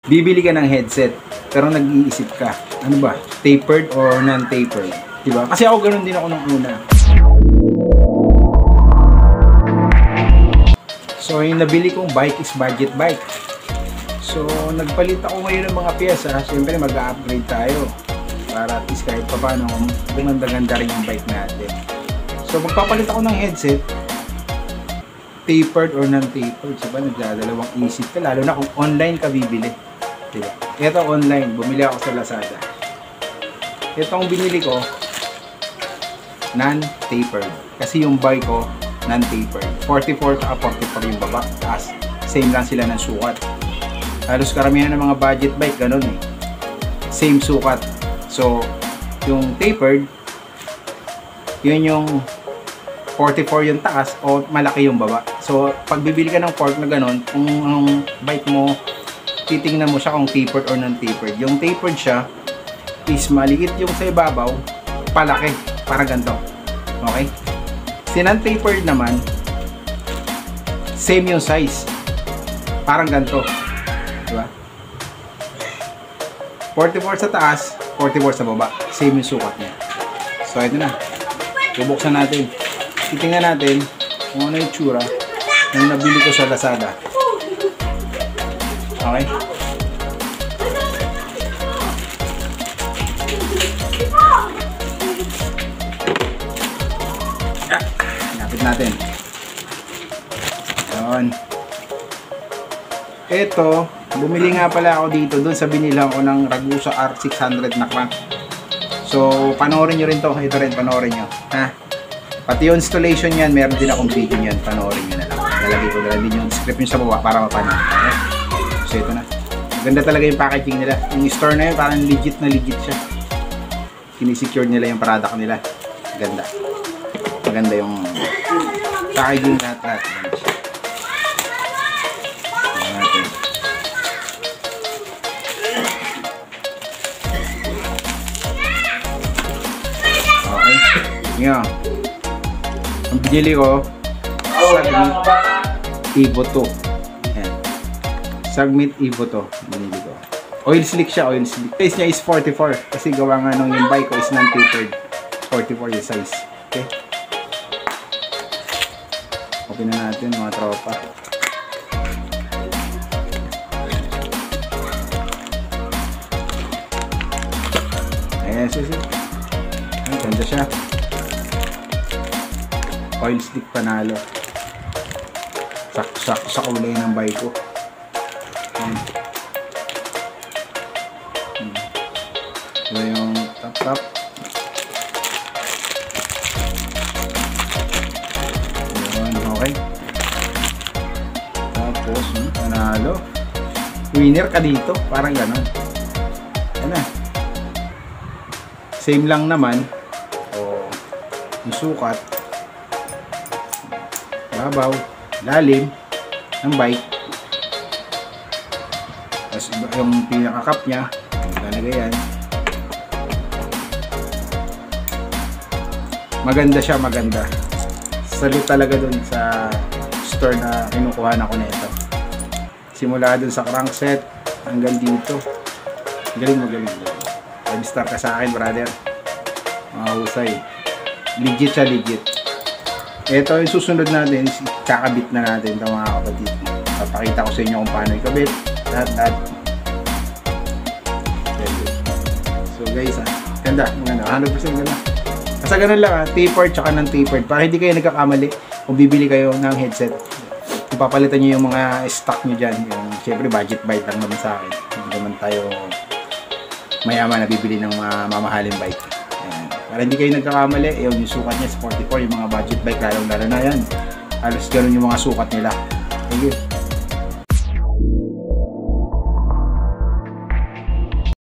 Bibili ka ng headset, pero nag-iisip ka, ano ba, tapered or non-tapered? Diba? Kasi ako ganun din ako nung una. So yung nabili kong bike is budget bike. So nagpalit ako ngayon ng mga pyesa. Siyempre mag-upgrade tayo para at least kahit pa paano gumanda-ganda rin yung bike natin. So magpapalit ako ng headset, tapered or non-tapered. Diba? Nagdadalawang isip ka, lalo na kung online ka bibili. Diba? Ito online, bumili ako sa Lazada. Itong binili ko non-tapered kasi yung bike ko non-tapered. 44 at 44 yung baba, taas. Same lang sila ng sukat. Halos karamihan ng mga budget bike ganun eh. Same sukat. So yung tapered, yun yung 44 yung taas o malaki yung baba. So pag bibili ka ng fork na ganun, kung ang bike mo titingnan mo siya kung tapered or non-tapered. Yung tapered siya is maliit yung sa ibabaw, palaki, para ganito. Okay? Si non-tapered naman, same yung size, parang ganito. Diba? 44 sa taas, 44 sa baba. Same yung sukat niya. So ito na. Bubuksan natin. Titingnan natin kung ano yung tsura ng nabili ko sa Lazada. Okay? Lapit natin. Ayan. Ito, bumili nga pala ako dito doon sa binilang ko ng Ragusa R600 na crank. So, panoorin nyo rin to. Ito rin, panoorin nyo. Ha? Pati yung installation yan, meron din akong video yan. Panoorin nyo na lang. Nalagay ko na din yung script nyo sa baba para mapanood. Okay? So, ito na. Maganda talaga yung packaging nila. Yung store na yun, parang legit na legit siya. Kinisecure nila yung product nila. Ganda. Maganda yung packaging lahat. Okay. Ngayon. Ang binili ko, Sagmit Evo 2. Ayan. Sagmit Evo 2. Binili ko. Oil slick siya, oil slick. Size niya is 44 kasi gawa nga nung yung bike ko is non-tapered. 44 yung size. Okay. Open na natin mga tropa. Ayan, ang ganda siya. Oil slick panalo. Sakto sa kulay ng bike ko. Ayan. Ito yung top. Ayan, okay. Tapos, panalo. Winner ka dito. Parang gano'n. Ayan na. Same lang naman. O, yung sukat. Babaw. Lalim. Ng bike. Tapos, yung pinaka-cup niya. Talaga yan. Maganda siya, maganda. Salute talaga dun sa store na kinukuha na ko nito. Simula dun sa crankset hanggang dito. Magaling. 5-star ka sa akin, brother. Mga husay. Legit siya, legit. Ito yung susunod natin, kakabit na natin ito mga kapatid. Papakita ko sa inyo kung paano ikabit. Lahat. So guys, ganda. 100% ganda. Basta ganun lang tapered tsaka non-tapered. Para hindi kayo nagkakamali kung bibili kayo ng headset. Kung papalitan nyo yung mga stock nyo dyan. Yung, syempre budget bike lang naman sa akin. Hindi naman tayo mayaman na bibili ng mga mamahaling bike. Ayan. Para hindi kayo nagkakamali, yung sukat niya sa 44, yung mga budget bike lalo na yan. Halos ganun yung mga sukat nila. Thank you.